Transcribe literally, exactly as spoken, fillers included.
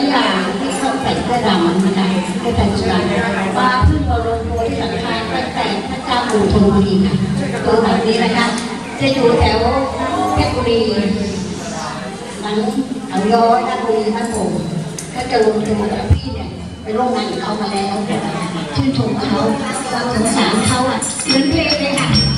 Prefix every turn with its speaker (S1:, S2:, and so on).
S1: หลานที่เขาใส่เสื้อดำนะคะให้ใส่เสื้อดำว่าเพิ่งบรมโพธิสังฆาตั้งแต่พระเจ้าปู่ธนบุรีค่ะตัวแบบนี้นะคะจะอยู่แถวเพชรบุรีหลังหลังย้อยด้านบุรีท่านผมก็จะลงตัวกับพี่เนี่ยไปร่วมงานกับเขามาแล้วชื่นชมเขาสงสารเขาอ่ะเหมือนเพลงเลยค่ะ